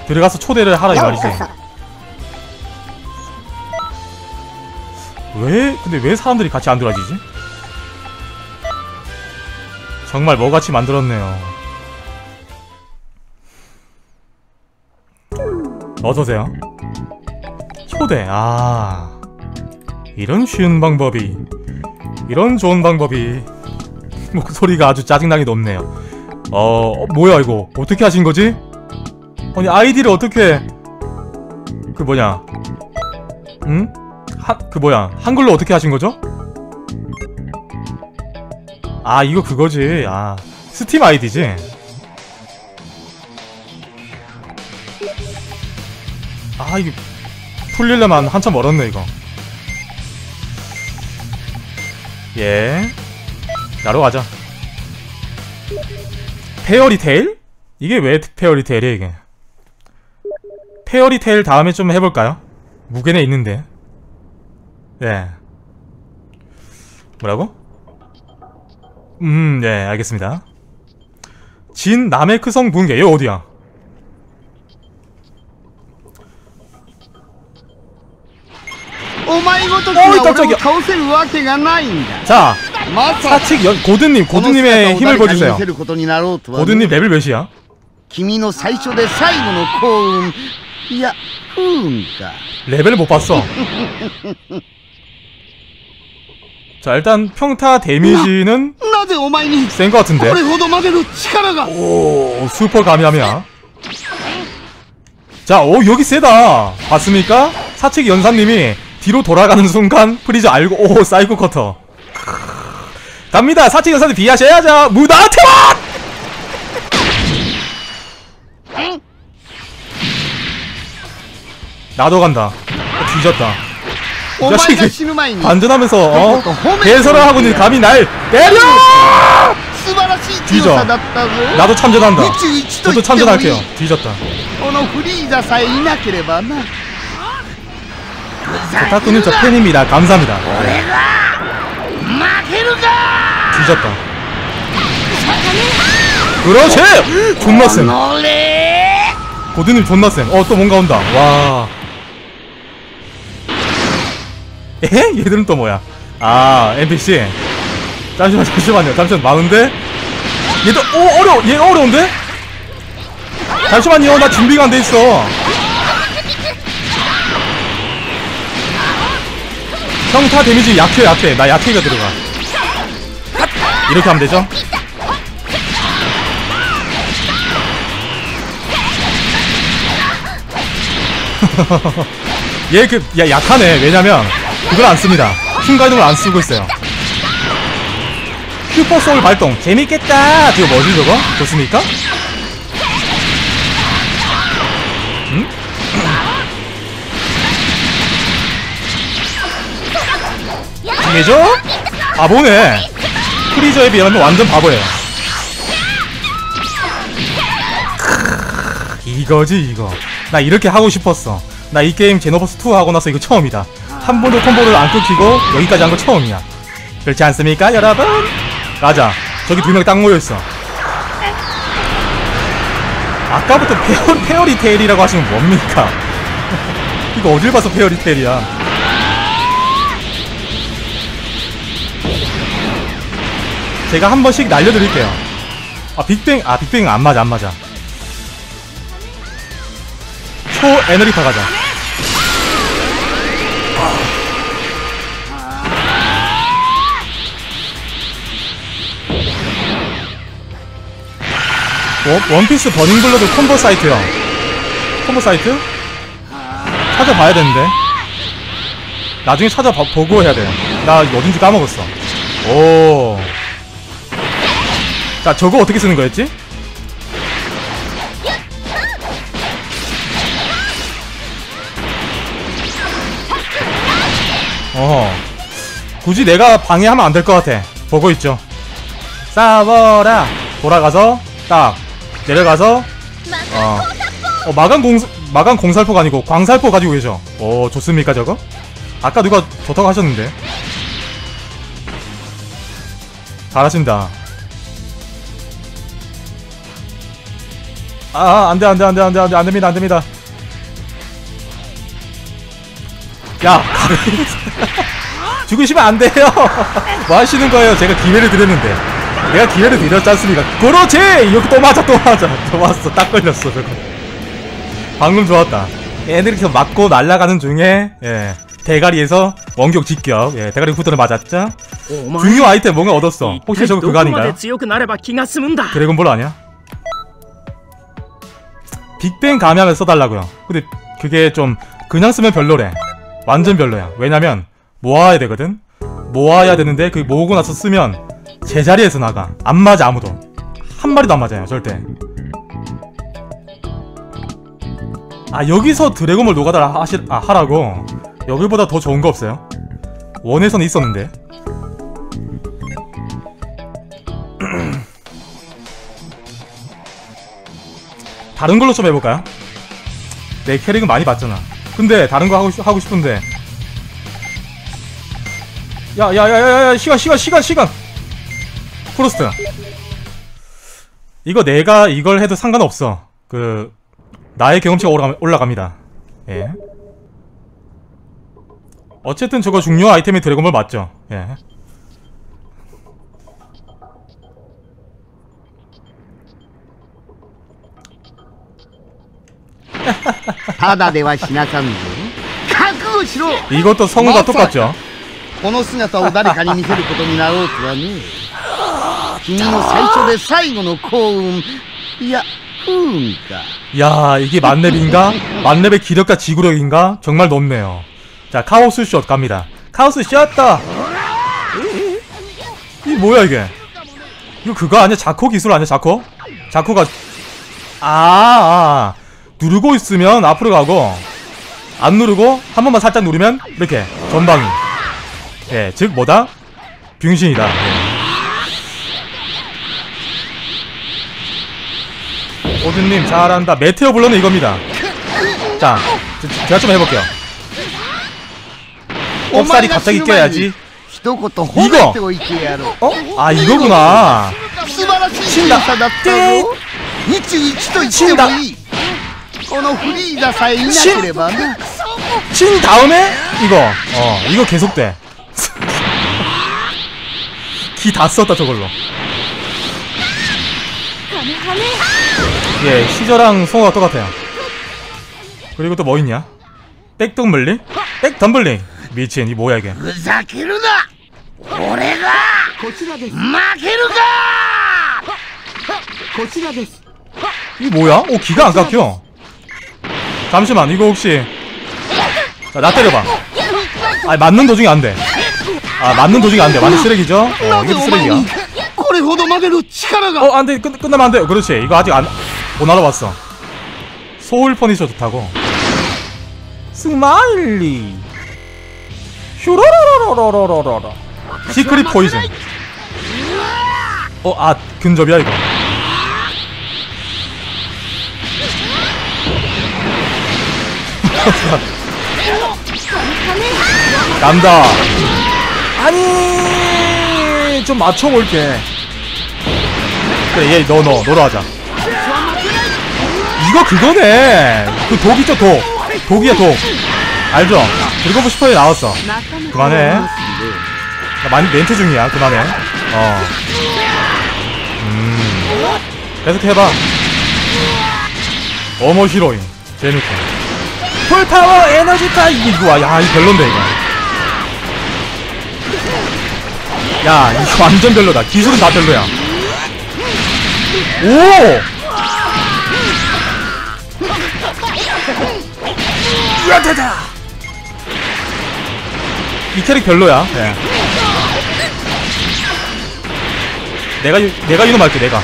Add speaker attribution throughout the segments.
Speaker 1: 들어가서 초대를 하라 이 말이지. 근데 왜 사람들이 같이 안 들어와지지? 정말 뭐같이 만들었네요. 어서오세요. 초대. 이런 쉬운 방법이, 이런 좋은 방법이. 목소리가 아주 짜증나게 높네요. 뭐야 이거 어떻게 하신 거지? 아니 아이디를 어떻게 응? 한글로 어떻게 하신 거죠? 이거 그거지. 스팀 아이디지. 이게 풀리려면 한참 멀었네 이거. 예, 나로 가자. 페어리테일? 이게 왜 페어리테일이야 이게? 페어리테일 다음에 좀 해볼까요? 무게내 있는데. 예. 뭐라고? 네, 알겠습니다. 진 나메크성 붕괴. 여기 어디야? 깜짝이야. 자, 고든님의 힘을 보여주세요. 고든님 레벨 몇이야? 레벨을 못 봤어. 자, 일단 평타 데미지는 센 것 같은데. 오, 슈퍼 가미함이야. 자, 여기 세다. 봤습니까? 사측 연사님이 뒤로 돌아가는 순간 프리저 알고, 사이코 커터. 갑니다. 사측 연사님 비하셔야죠. 무나테와! 나도 간다. 뒤졌다. 이 자식이 반전하면서 대설을 하고 있는 감히 날 때려! 뒤져. 나도 참전한다. 저도 참전할게요. 뒤졌다. 타쿠님 저 팬입니다. 감사합니다. 뒤졌다. 그렇지! 존나 쌤. 고드님 존나 쌤. 또 뭔가 온다. 와. 얘들은 또 뭐야? NPC. 잠시만요. 많은데? 얘도, 어려워! 얘가 어려운데? 잠시만요. 나 준비가 안 돼 있어. 평타 데미지 약해. 나 약해가 들어가. 이렇게 하면 되죠? 얘 약하네. 왜냐면 그걸 안 씁니다. 순간이동을 안 쓰고 있어요. 슈퍼소울 발동. 재밌겠다. 저거 뭐지 저거? 좋습니까? 응? 이게죠? 바보네. 프리저에 비하면 완전 바보예요. 이거지 이거. 나 이렇게 하고 싶었어. 나 이 게임 제노버스2 하고 나서 이거 처음이다. 한 번도 콤보를 안 끊기고 여기까지 한 거 처음이야. 그렇지 않습니까 여러분? 가자. 저기 두 명 딱 모여있어. 아까부터 페어리테일이라고 하시면 뭡니까? 이거 어딜 봐서 페어리테일이야. 제가 한 번씩 날려드릴게요. 빅뱅 안 맞아. 초 에너리파 가자. 원피스 버닝블러드 콤보 사이트요. 콤보 사이트? 찾아봐야 되는데. 나중에 찾아보고 해야 돼. 나 어딘지 까먹었어. 오. 자, 저거 어떻게 쓰는 거였지? 굳이 내가 방해하면 안 될 것 같아. 보고 있죠. 싸워라. 돌아가서 딱 내려가서 마강 공살포가 아니고 광살포 가지고 계셔. 오, 좋습니까 저거? 아까 누가 좋다고 하셨는데. 잘하신다. 안돼 안됩니다 안됩니다. 야 죽으시면 안 돼요. 뭐 하시는 거예요? 제가 기회를 드렸는데. 내가 기회를 드렸지 않습니까? 그렇지! 여기 또 맞아. 좋았어. 딱 걸렸어 저거. 방금 좋았다. 애들이 계속 맞고 날아가는 중에 예, 대가리에서 원격 직격. 예, 대가리 후드를 맞았죠. 중요 아이템 뭔가 얻었어. 혹시 저거 그거 아닌가요? 드래곤볼 아니야? 빅뱅 감염을 써달라고요. 근데 그게 좀 그냥 쓰면 별로래. 완전 별로야. 왜냐면 모아야 되거든. 모아야 되는데 그 모으고 나서 쓰면 제자리에서 나가. 안 맞아 아무도. 한 마리도 안 맞아요 절대. 아 여기서 드래곤볼 노가다를 하라고. 여기보다 더 좋은 거 없어요? 원에서는 있었는데. 다른 걸로 좀 해볼까요? 내 캐릭은 많이 봤잖아. 근데 다른 거 하고 싶은데. 야야야야야 시간 프로스트. 이거 내가 이걸 해도 상관없어. 그 나의 경험치가 올라갑니다. 예. 어쨌든 저거 중요 아이템이 드래곤볼 맞죠? 예.
Speaker 2: ただでは死なさんぞ。覚悟しろ。
Speaker 1: 이것도 성우가 똑같죠?
Speaker 2: この姿を誰かに見せることになろうとはね。君の最初で最後の幸運、いや不運か。
Speaker 1: 야 이게 만렙인가? 만렙의 기력과 지구력인가? 정말 높네요. 자 카오스 숏 갑니다. 카오스 숏다. 이 뭐야 이게? 이거 그거 아니야? 자코 기술 아니야? 자코가 누르고 있으면 앞으로 가고 안 누르고 한 번만 살짝 누르면 이렇게 전방위. 예, 즉 뭐다? 병신이다. 예. 오드님 잘한다. 메테오 블러는 이겁니다. 자, 제가 좀 해볼게요. 꼽살이 갑자기 껴야지. 이거! 아 이거구나. 친다. 친다. 친 다음에 이거 이거 계속돼. 기 다 썼다 저걸로. 예, 시저랑 송어가 똑같아요. 그리고 또 뭐 있냐? 백덤블링? 백덤블링. 미친 이 뭐야 이게? 이 뭐야? 오 기가 안 깎여. 잠시만 이거 혹시 자, 나 때려봐. 아 맞는 도중이 안 돼. 아 맞는 도중이 안 돼. 완전 쓰레기죠? 이것도 쓰레기야. 안 돼. 끝나면 안 돼. 그렇지. 이거 아직 못 알아봤어. 소울 퍼니셔 좋다고. 스마일리. 슈로로로로로로로로. 시크릿 포이즌. 근접이야 이거. 난다. 아니 좀 맞춰볼게. 그래 얘 너로 하자. 이거 그거네. 그 독 있죠 독이야 독. 알죠? 드래곤볼 슈퍼에 나왔어. 그만해. 나 많이 멘트 중이야. 그만해. 계속 해봐. 어머 히로인 재밌고. 풀파워 에너지타. 이거 야 이거 별론데 이거. 야 이거 완전 별로다. 기술은 다 별로야. 오! 으아다다! 이 캐릭 별로야. 네. 내가 이놈 할게 내가.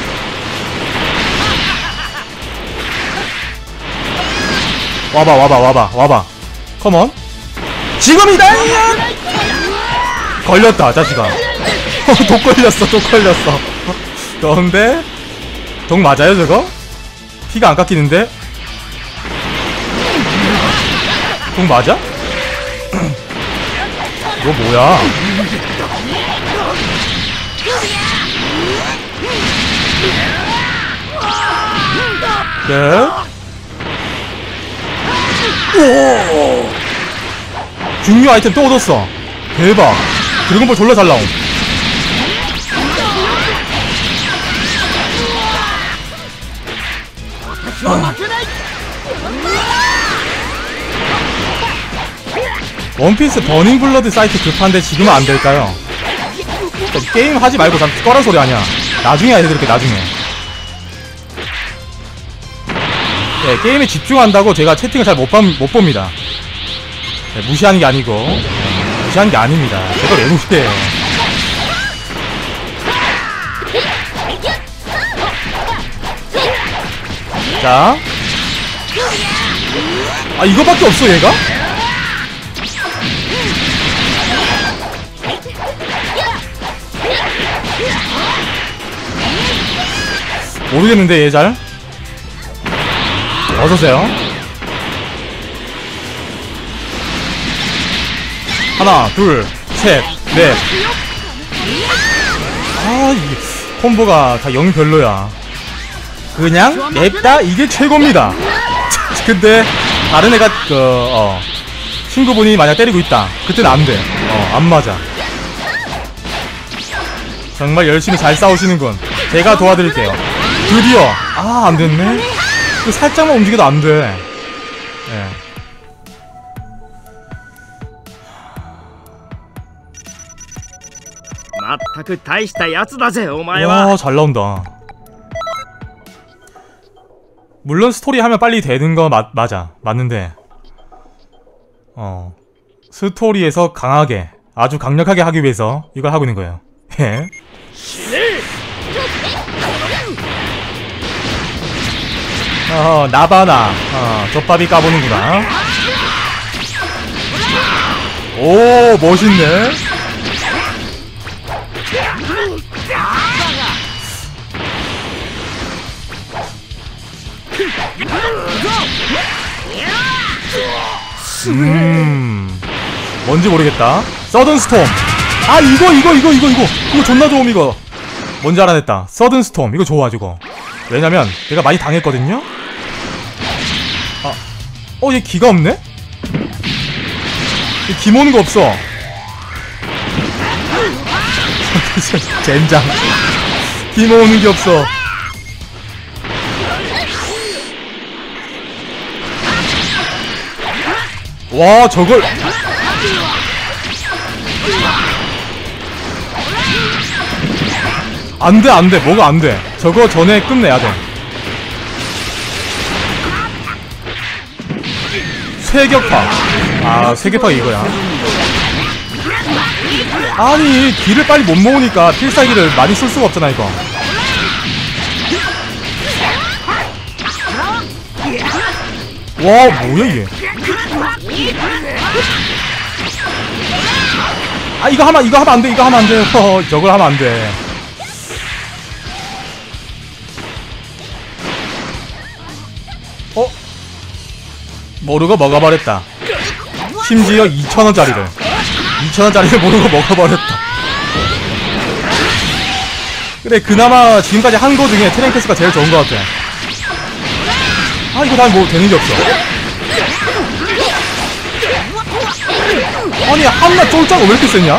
Speaker 1: 와봐. 컴온. 지금이다! 걸렸다, 자식아. 독 걸렸어. 그런데, 독 맞아요, 저거? 피가 안 깎이는데? 독 맞아? 너 뭐야? 끝. 오! 중요 아이템 또 얻었어. 대박. 드래곤볼 졸라 잘 나옴. 원피스 버닝블러드 사이트 급한데 지금은 안 될까요? 게임 하지 말고 잠깐 꺼란 소리 아니야. 나중에 해드릴게, 나중에. 네, 게임에 집중한다고 제가 채팅을 잘 못 봅니다. 네, 무시하는 게 아니고, 네, 무시하는 게 아닙니다. 제가 왜 무시해요? 자. 아, 이거밖에 없어, 얘가? 모르겠는데, 얘 잘? 어서오세요. 하나, 둘, 셋, 넷. 아, 이 콤보가 다 영 별로야. 그냥 냅다 이게 최고입니다. 근데 다른 애가 친구분이 만약 때리고 있다. 그때는 안 돼. 안 맞아. 정말 열심히 잘 싸우시는군. 제가 도와드릴게요. 드디어. 아, 안 됐네. 살짝만 움직여도 안 돼. 예. 와, 잘 나온다. 물론 스토리 하면 빨리 되는 거 맞아. 맞는데 스토리에서 강하게, 아주 강력하게 하기 위해서 이걸 하고 있는 거예요. 예. 나바나. 젖밥이 까보는구나. 오, 멋있네. 뭔지 모르겠다. 서든 스톰. 아, 이거 존나 좋음. 이거 뭔지 알아냈다. 서든 스톰. 이거 좋아. 저거 왜냐면 내가 많이 당했거든요. 얘 기가 없네? 얘 기 모는 거 없어. 젠장. 기 모으는 게 없어. 와, 저걸. 안돼. 뭐가 안돼. 저거 전에 끝내야 돼. 쇠격파. 쇠격파가 이거야. 아니, 기를 빨리 못 모으니까 필살기를 많이 쓸 수가 없잖아, 이거. 와, 뭐야 이게. 이거 하면 안 돼. 저걸 하면 안 돼. 모르고 먹어버렸다. 심지어 2,000원짜리를 모르고 먹어버렸다. 그래, 그나마 지금까지 한 거 중에 트랭크스가 제일 좋은 것 같아. 이거 다 뭐 되는 게 없어. 아니, 한나 쫄짜가 왜 이렇게 셌냐?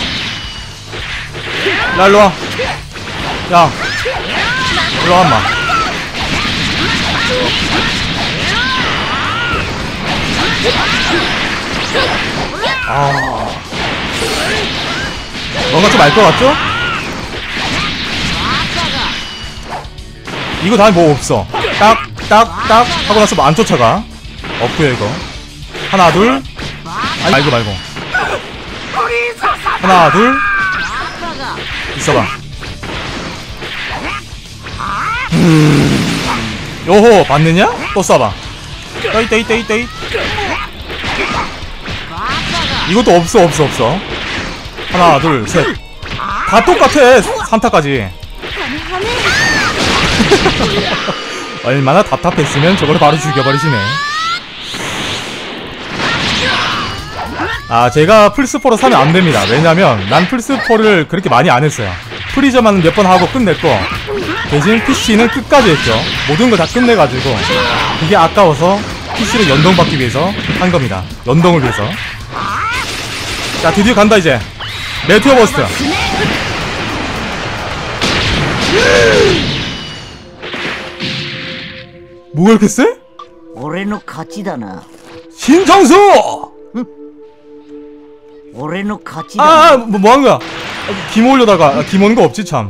Speaker 1: 야, 일로와. 야, 일로와, 한마. 뭔가 좀 알 것 같죠? 이거 다 뭐 없어. 딱 하고 나서 뭐 안 쫓아가. 없고요, 이거. 하나, 둘. 이거 말고. 하나, 둘. 있어봐. 요호, 봤느냐? 또 쏴봐. 떠이. 이것도 없어. 하나, 둘, 셋. 다 똑같아. 3타까지. 얼마나 답답했으면 저걸 바로 죽여버리시네. 제가 플스4로 사면 안됩니다. 왜냐면 난 플스4를 그렇게 많이 안했어요. 프리저만 몇 번 하고 끝냈고 대신 PC는 끝까지 했죠. 모든 걸 다 끝내가지고 그게 아까워서 PC를 연동받기 위해서 한 겁니다. 연동을 위해서. 자, 드디어 간다 이제. 메테오 버스트. 뭐가 이렇게 세?
Speaker 3: 俺の勝ちだな。
Speaker 1: 신정수!
Speaker 3: 俺の勝ちだ。
Speaker 1: 뭐 하는 거야? 김 올려다가 김 오는 거 없지 참.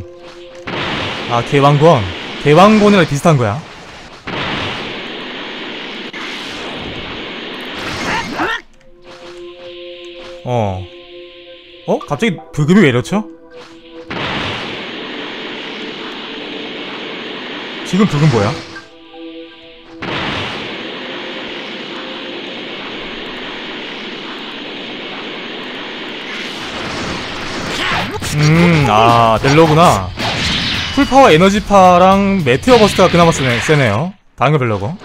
Speaker 1: 개왕권. 개왕권이랑 비슷한 거야. 갑자기 불금이 왜 이렇죠? 지금 불금 뭐야? 넬로구나. 풀파워 에너지파랑 메테오 버스트가 그나마 세네요. 다른 거 별로고.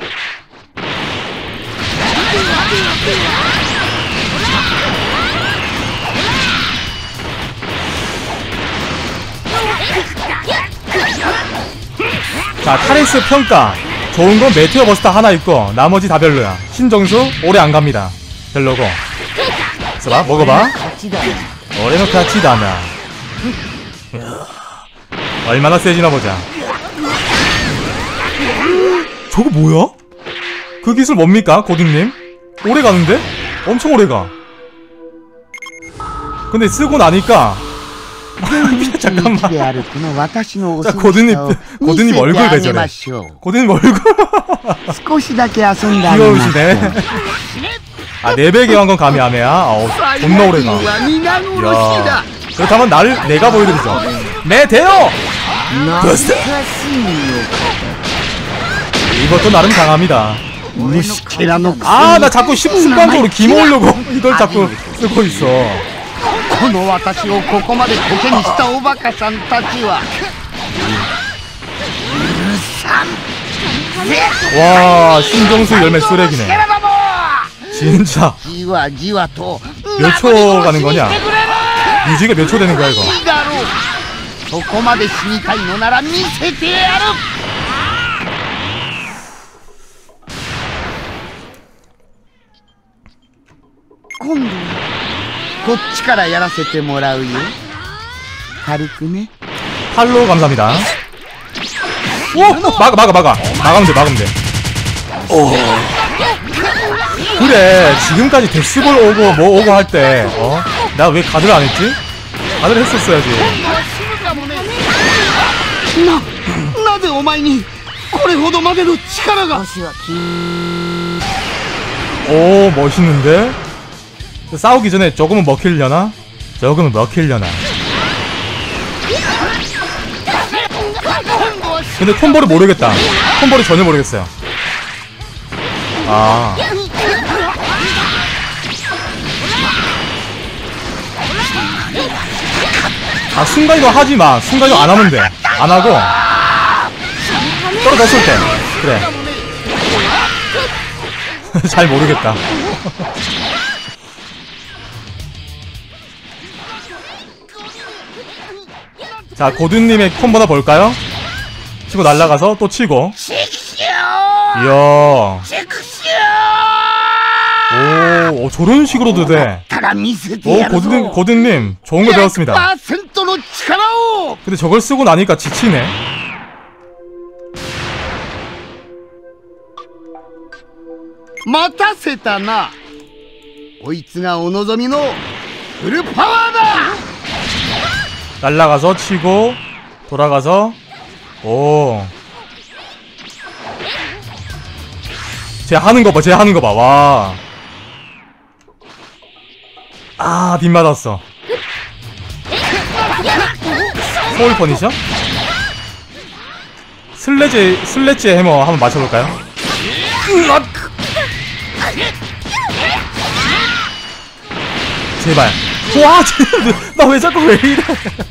Speaker 1: 자, 타레스 평가. 좋은 건 메테오 버스트 하나 있고 나머지 다 별로야. 신정수 오래 안 갑니다. 별로고. 써봐, 먹어봐. 오래노 카치다나. 얼마나 세지나 보자. 저거 뭐야? 그 기술 뭡니까, 고딩님? 오래 가는데? 엄청 오래 가. 근데 쓰고 나니까 잠깐만. 자, 고든님 얼굴 왜 저래? 고든님 얼굴 귀여우시네. 4배 개왕건 감이 하메야. 존나 오래가. 야, 그렇다면 내가 보여드리죠. 메테오 버스트. 이것도 나름 강합니다. 나 자꾸 습관적으로 김 오려고 이걸 자꾸 쓰고 있어. 와, 신정수 열매 쓰레기네. 진짜 몇 초 가는 거냐? 유지가 몇 초 되는 거야 이거? 팔로 감사합니다. 막으면 돼. 그래, 지금까지 데스볼 오고 뭐 오고 할 때 나 왜 가드를 안 했지? 가드를 했었어야지. 오, 멋있는데? 싸우기 전에 조금은 먹히려나? 근데 콤보를 모르겠다. 콤보를 전혀 모르겠어요. 순간이동 하지마. 순간이동 안 하면 돼. 안 하고 떨어졌을 때. 그래. 잘 모르겠다. 자, 고든님의 콤보나 볼까요? 치고 날아가서 또 치고. 이야. 오, 저런 식으로도 돼. 오, 고든님 좋은 걸 배웠습니다. 근데 저걸 쓰고 나니까 지치네. 날아가서 치고 돌아가서. 오, 쟤 하는 거 봐. 와. 빗 맞았어. 소울 퍼니셔? 슬래지 해머 한번 맞춰볼까요? 제발. 와, 나 왜 자꾸 왜 이래?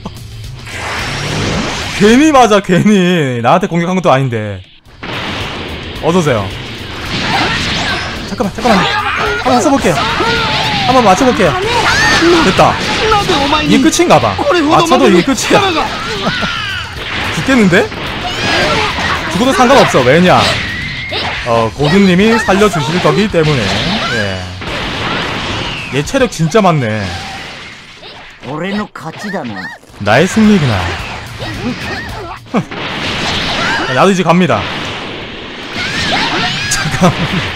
Speaker 1: 괜히 맞아, 괜히. 나한테 공격한 것도 아닌데. 어서오세요. 잠깐만. 한번 써볼게요. 한번 맞춰볼게요. 됐다. 이게 끝인가봐. 맞춰도 이게 끝이야. 죽겠는데? 죽어도 상관없어. 왜냐? 고든님이 살려주실 거기 때문에. 예. 얘 체력 진짜 많네.
Speaker 3: 俺の勝ちだな。
Speaker 1: 나의 승리구나. 나도 이제 갑니다. 잠깐.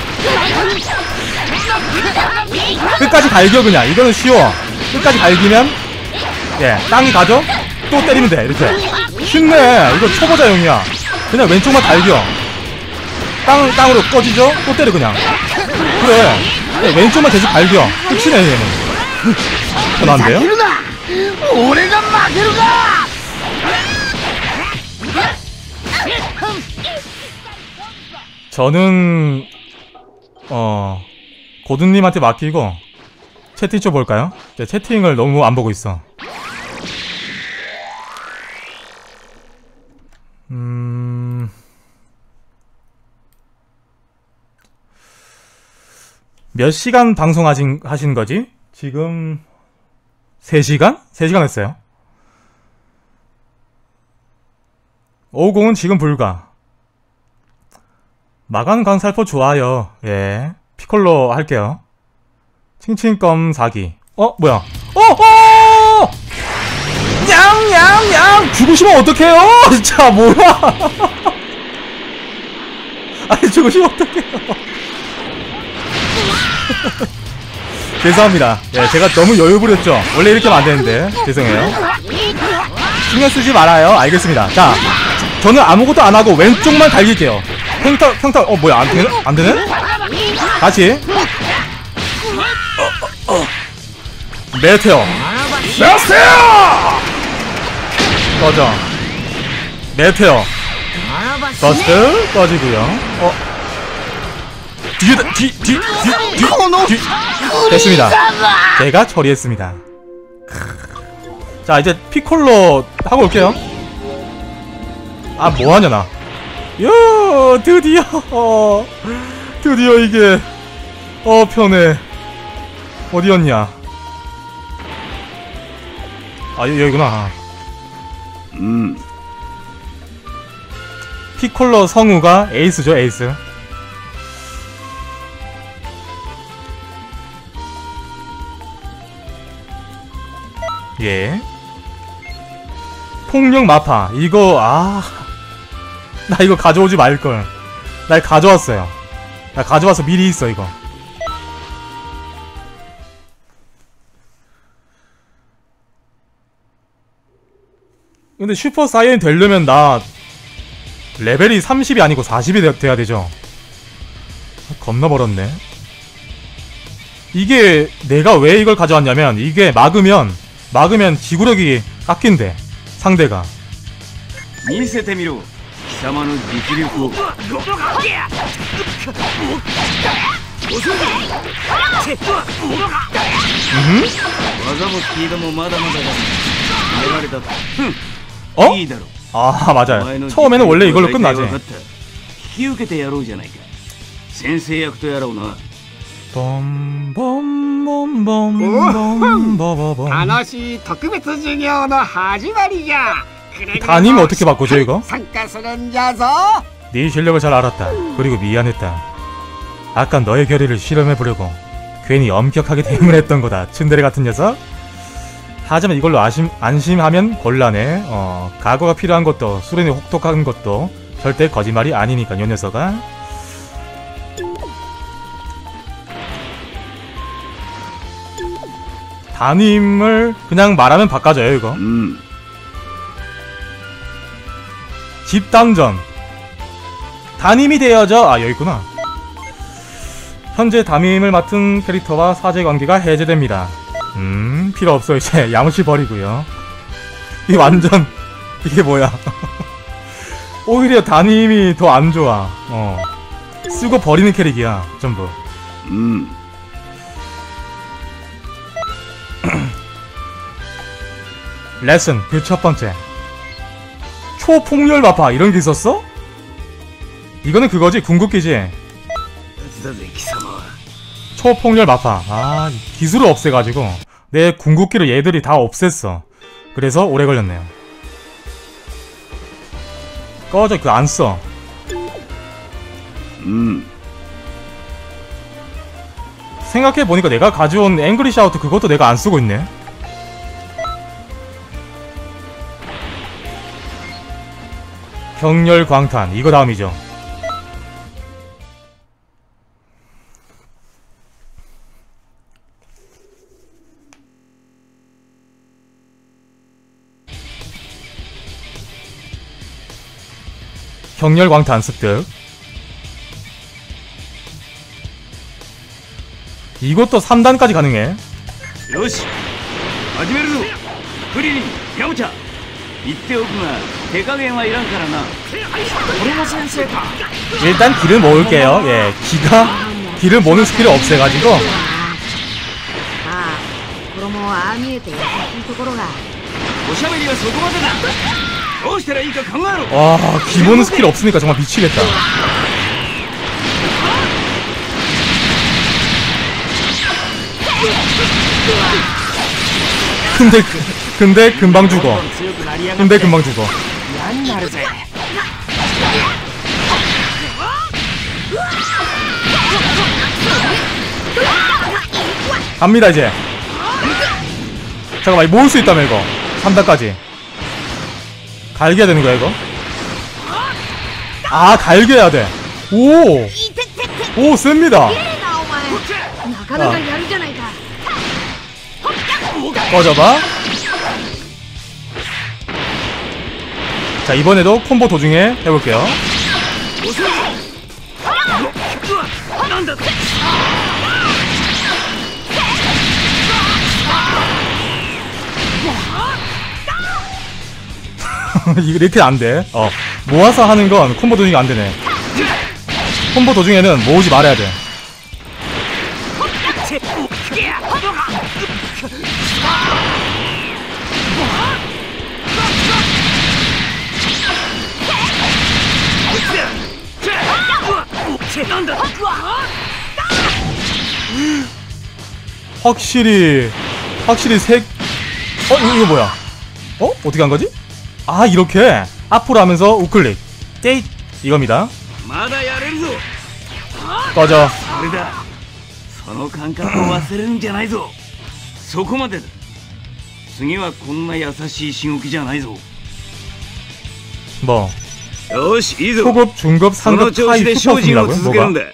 Speaker 1: 끝까지 갈겨 그냥. 이거는 쉬워. 끝까지 갈기면 예 땅이 가죠? 또 때리면 돼. 이렇게 쉽네. 이거 초보자용이야. 그냥 왼쪽만 갈겨. 땅으로 꺼지죠? 또 때려 그냥. 그래. 예, 왼쪽만 계속 갈겨. 끝이네 얘는. 편한데요? 저는 고든님한테 맡기고 채팅 좀 볼까요? 채팅을 너무 안 보고 있어. 몇 시간 방송하신 거지? 지금 3시간? 3시간 했어요. 오공은 지금 불가. 마간 강살포 좋아요. 예. 피콜로 할게요. 칭칭껌 사기. 뭐야? 냥냥냥! 죽으시면 어떡해요? 진짜 뭐야? 아니 죽으시면 어떡해요? 죄송합니다. 예, 제가 너무 여유 부렸죠? 원래 이렇게 하면 안 되는데. 죄송해요. 신경 쓰지 말아요. 알겠습니다. 자, 저는 아무것도 안 하고 왼쪽만 달릴게요. 평타, 뭐야, 안 되네? 다시. 메테오! 꺼져. 메테오. 버스트 꺼지고요. 뒤. 됐습니다. 제가 처리했습니다. 자, 이제 피콜로 하고 올게요. 뭐하냐 나. 야, 드디어 이게 편해. 어디였냐? 여기구나. 피콜로 성우가 에이스죠, 에이스. 예. 폭력 마파. 이거 나 이거 가져오지 말걸. 나 이거 가져왔어요. 나 가져와서 미리 있어 이거. 근데 슈퍼 사이언 되려면 나 레벨이 30이 아니고 40이 돼야 되죠. 겁나 멀었네. 이게 내가 왜 이걸 가져왔냐면 이게 막으면 지구력이 깎인대. 상대가.
Speaker 4: 見せてみろ貴様の実力を技もスピードもまだまだだ決められたといいだろう
Speaker 1: 맞아요. 처음에는 원래 이걸로 끝나지.
Speaker 4: 引き受けてやろうじゃないか先生役とやろうな
Speaker 5: 楽しい特別授業の始まりじゃ
Speaker 1: 담임 어떻게 바꾸죠 이거?
Speaker 5: 参加するんじゃぞ
Speaker 1: 네 실력을 잘 알았다. 그리고 미안했다. 아까 너의 결의를 실험해보려고 괜히 엄격하게 대응을 했던 거다. 츤데레 같은 녀석. 하지만 이걸로 안심하면 곤란해. 각오가 필요한 것도 수련이 혹독한 것도 절대 거짓말이 아니니까 요 녀석아. 담임을 그냥 말하면 바꿔줘요 이거. 집단전. 담임이 되어져. 여기 있구나. 현재 담임을 맡은 캐릭터와 사제관계가 해제됩니다. 필요 없어. 이제 야무시 버리고요. 이게 완전 이게 뭐야. 오히려 담임이 더 안 좋아. 쓰고 버리는 캐릭이야 전부. 레슨 그 첫 번째. 초폭렬 마파 이런 게 있었어? 이거는 그거지 궁극기지. 초폭렬 마파. 기술을 없애가지고 내 궁극기를 얘들이 다 없앴어. 그래서 오래 걸렸네요. 꺼져. 그거 안 써. 생각해보니까 내가 가져온 앵그리 샤우트 그것도 내가 안 쓰고 있네. 격렬 광탄 이거 다음이죠. 격렬 광탄 습득. 이것도 3단까지 가능해.
Speaker 4: よし始めるぞクリリンヤムチャ言っておくが手加減はいらんからな
Speaker 3: 俺も先生か
Speaker 1: 일단 길을 모을게요. 예, 길을 모는 스킬을 없애가지고.
Speaker 6: ああ衣はああ見えて優しいところが
Speaker 4: おしゃべりはそこまでだどうしたらいいか考えろ
Speaker 1: 와, 기본 스킬 없으니까 정말 미치겠다. 근데 금방 죽어.
Speaker 3: 強くなりやがっ
Speaker 1: 근데
Speaker 3: て
Speaker 1: 금방 죽어.
Speaker 3: 嫌になるぜ
Speaker 1: 갑니다 이제. 잠깐만, 모을 수 있다며 이거. 3단까지 갈겨야 되는 거야 이거? 아, 갈겨야 돼. 오! 오, 셉니다.
Speaker 6: なお前なかなかやるじゃないか
Speaker 1: 꺼져봐. 자, 이번에도 콤보 도중에 해볼게요. 이렇게 안 돼. 모아서 하는 건 콤보 도중에 안 되네. 콤보 도중에는 모으지 말아야 돼. 확실히 이거 뭐야? 어떻게 한 거지? 아, 이렇게 앞으로 하면서 우클릭 떼잇 이겁니다.
Speaker 4: まだやれるぞ
Speaker 1: 꺼져.
Speaker 4: それだその感覚を忘れるんじゃないぞそこまでだ次はこんな優しいしごきじゃないぞ
Speaker 1: 뭐
Speaker 4: よしいいぞ
Speaker 1: 초급, 중급,
Speaker 4: その
Speaker 1: 상급,
Speaker 4: 調子
Speaker 1: 하이,
Speaker 4: で精進を
Speaker 1: 슈퍼스입니다고요?
Speaker 4: 続けるん
Speaker 1: 뭐가?
Speaker 4: だ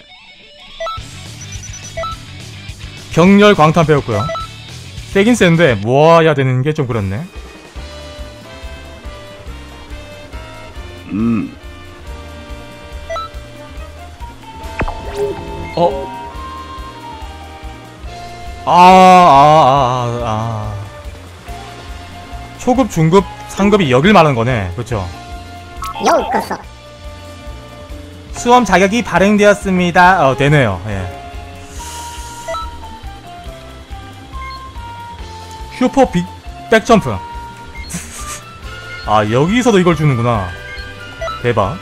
Speaker 1: 격렬 광탄 배웠고요. 세긴 센데 모아야 되는 게 좀 그렇네. 초급, 중급, 상급이 여길 말하는 거네. 그렇죠? 수험 자격이 발행되었습니다. 되네요. 예. 슈퍼 빅 백점프. 아, 여기서도 이걸 주는구나. 대박.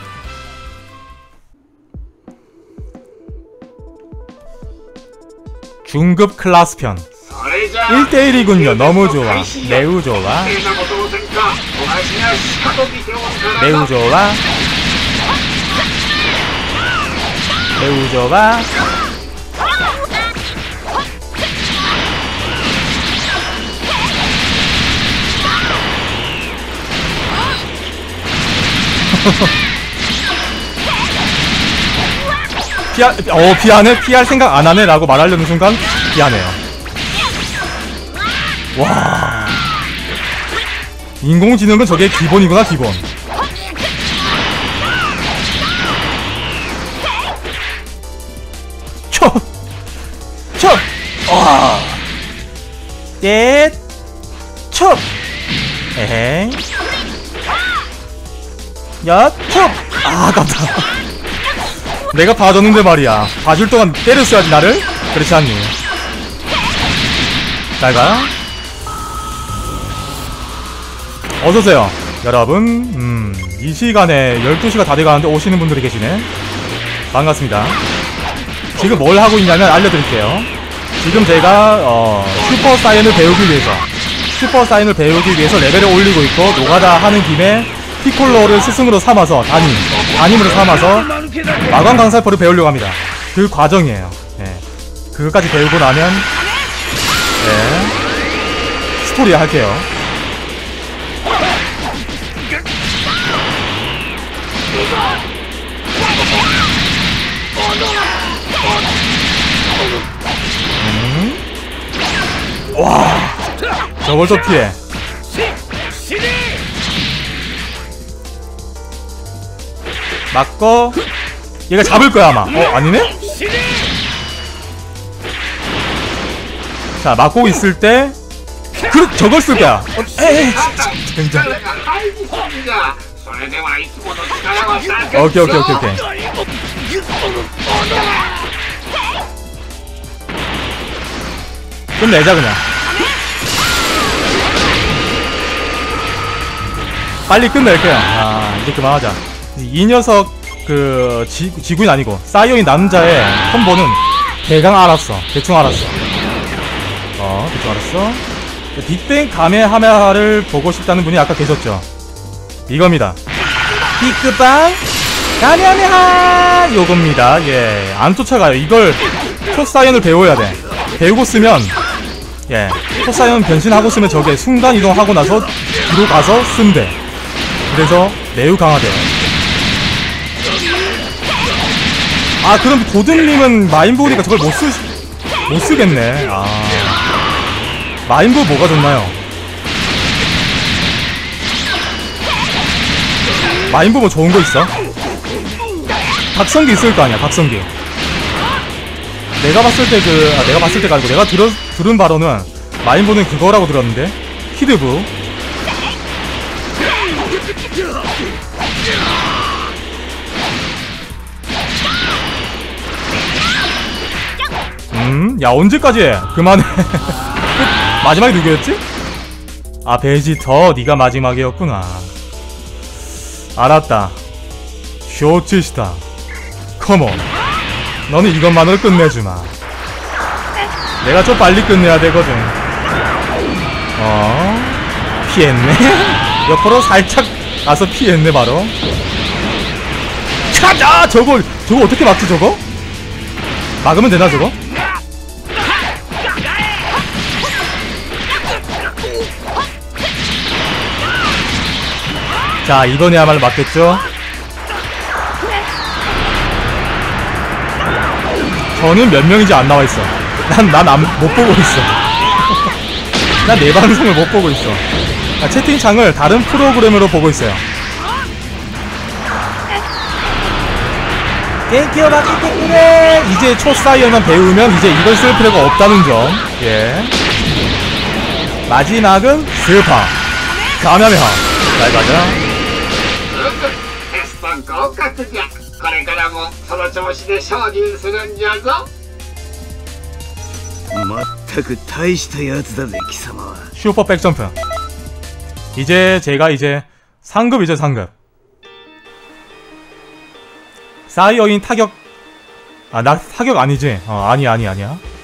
Speaker 1: 중급 클라스 편
Speaker 5: それじゃあ
Speaker 1: 1대1이군요. 너무 좋아. 매우 좋아.
Speaker 5: 変なことをせんかわしがしかと見ておるからな
Speaker 1: 매우 좋아. 매우 좋아. 피하네? 피할 생각 안 하네? 라고 말하려는 순간 피하네요. 와. 인공지능은 저게 기본이구나, 기본. 쳐! 와. 넷! 쳐! 에헤이. 야, 쳐! 아, 아깝다. 내가 봐줬는데 말이야. 봐줄 동안 때렸어야지 나를? 그렇지 않니? 잘가. 어서오세요 여러분. 이 시간에 12시가 다 돼가는데 오시는 분들이 계시네. 반갑습니다. 지금 뭘 하고 있냐면 알려드릴게요. 지금 제가 슈퍼 사이언을 배우기 위해서 레벨을 올리고 있고, 노가다 하는 김에 피콜로를 스승으로 삼아서 담임으로 삼아서 마광 강살포를 배우려고 합니다. 그 과정이에요. 예. 그것까지 배우고 나면 예. 스토리 할게요. 와, 저걸 또 피해. 맞고 얘가 잡을 거야 아마. 아니네? 자, 맞고 있을 때 저걸 쓸 거야. 에이, 진짜. 오케이. 끝내자 그냥. 빨리 끝낼 거야. 이제 그만하자. 이 녀석 지구인 아니고 사이어인 남자의 콤보는 대충 알았어. 대충 알았어. 빅뱅 가메하메하를 보고 싶다는 분이 아까 계셨죠. 이겁니다. 빅빵 가메하메하 요겁니다. 예, 안 쫓아가요. 이걸 초사이언을 배워야 돼. 배우고 쓰면 예, 초사이언 변신하고 쓰면 저게 순간 이동하고 나서 뒤로 가서 쓴대. 그래서 매우 강하대요. 그럼 고든님은 마인보우니까 저걸 못 쓰겠네. 마인보우 뭐가 좋나요? 마인보우 뭐 좋은 거 있어? 각성기 있을 거 아니야, 각성기. 내가 봤을 때가 아니고 내가 들은 바로는 마인보우는 그거라고 들었는데, 히드부. 야, 언제까지 해? 그만해. 마지막이 누구였지? 베지터, 네가 마지막이었구나. 알았다. 쇼츠시다. 컴온. 너는 이것만으로 끝내주마. 내가 좀 빨리 끝내야 되거든. 피했네? 옆으로 살짝 가서 피했네, 바로. 찾아! 저거 어떻게 막지, 저거? 막으면 되나, 저거? 자, 이번에야말로 맞겠죠? 저는 몇 명인지 안 나와있어. 난 못 보고 있어. 난 내 방송을 못 보고 있어. 채팅창을 다른 프로그램으로 보고 있어요. 땡큐 마키 때문에 이제 초사이언만 배우면 이제 이걸 쓸 필요가 없다는 점. 예. 마지막은 스파 가면하. 잘 가자.
Speaker 5: 合格じゃ。これからもその調子で精進するんじゃぞ。
Speaker 4: まったく大したやつだぜ貴様は。
Speaker 1: 슈퍼 백점프. 이제 제가 상급이죠, 상급. 사이어인 타격. 나 타격 아니지? 아니야.